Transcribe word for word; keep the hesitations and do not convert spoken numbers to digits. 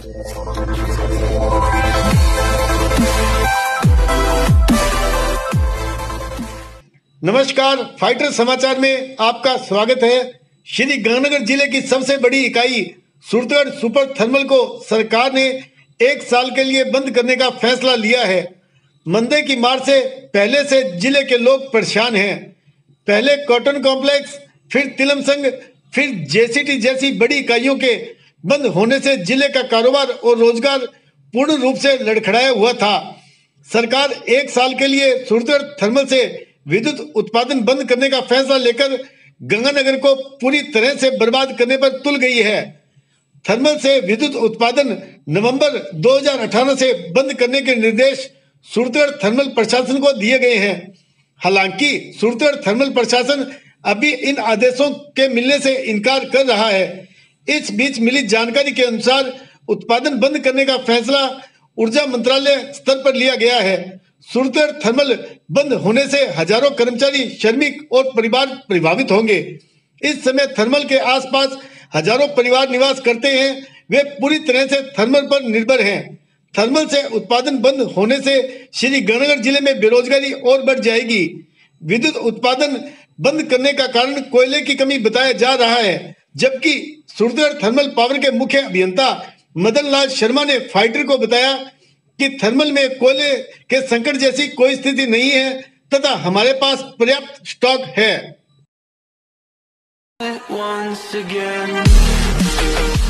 नमस्कार, फाइटर समाचार में आपका स्वागत है। श्री गंगानगर जिले की सबसे बड़ी इकाई सूरतगढ़ सुपर थर्मल को सरकार ने एक साल के लिए बंद करने का फैसला लिया है। मंदे की मार से पहले से जिले के लोग परेशान हैं। पहले कॉटन कॉम्प्लेक्स, फिर तिलम संघ, फिर जेसीटी जैसी बड़ी इकाइयों के बंद होने से जिले का कारोबार और रोजगार पूर्ण रूप से लड़खड़ाया हुआ था। सरकार एक साल के लिए सूरतगढ़ थर्मल से विद्युत उत्पादन बंद करने का फैसला लेकर गंगानगर को पूरी तरह से बर्बाद करने पर तुल गई है। थर्मल से विद्युत उत्पादन नवंबर दो हज़ार अठारह से बंद करने के निर्देश सूरतगढ़ थर्मल प्रशासन को दिए गए हैं। हालांकि सूरतगढ़ थर्मल प्रशासन अभी इन आदेशों के मिलने से इनकार कर रहा है। इस बीच मिली जानकारी के अनुसार उत्पादन बंद करने का फैसला ऊर्जा मंत्रालय स्तर पर लिया गया है। सूरतगढ़ थर्मल बंद होने से हजारों कर्मचारी, श्रमिक और परिवार प्रभावित होंगे। इस समय थर्मल के आसपास हजारों परिवार निवास करते हैं। वे पूरी तरह से थर्मल पर निर्भर हैं। थर्मल से उत्पादन बंद होने से श्री गंगानगर जिले में बेरोजगारी और बढ़ जाएगी। विद्युत उत्पादन बंद करने का कारण कोयले की कमी बताया जा रहा है, जबकि सूरतगढ़ थर्मल पावर के मुख्य अभियंता मदन लाल शर्मा ने फाइटर को बताया कि थर्मल में कोयले के संकट जैसी कोई स्थिति नहीं है तथा हमारे पास पर्याप्त स्टॉक है। Once again